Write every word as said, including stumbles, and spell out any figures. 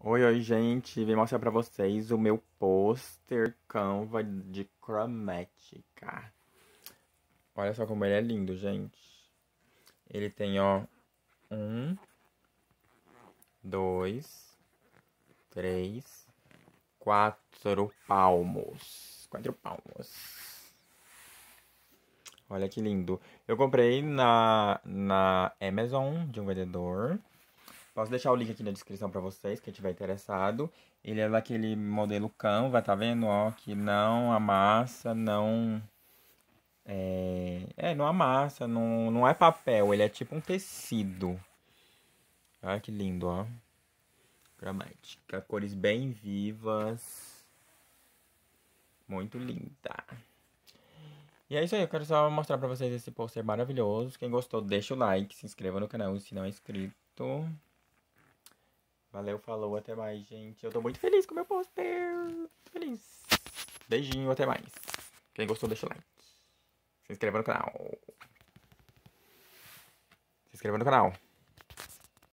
Oi, oi, gente. Vim mostrar pra vocês o meu pôster Canva de cromática. Olha só como ele é lindo, gente. Ele tem, ó, um, dois, três, quatro palmos. Quatro palmos. Olha que lindo. Eu comprei na, na Amazon de um vendedor. Posso deixar o link aqui na descrição pra vocês, quem tiver interessado. Ele é daquele modelo Canva, tá vendo? Ó, que não amassa, não... É, é não amassa, não, não é papel, ele é tipo um tecido. Olha que lindo, ó. Gramática, cores bem vivas. Muito linda. E é isso aí, eu quero só mostrar pra vocês esse pôster maravilhoso. Quem gostou, deixa o like, se inscreva no canal se não é inscrito. Valeu, falou, até mais, gente. Eu tô muito feliz com o meu pôster. Muito feliz. Beijinho, até mais. Quem gostou, deixa o like. Se inscreva no canal. Se inscreva no canal.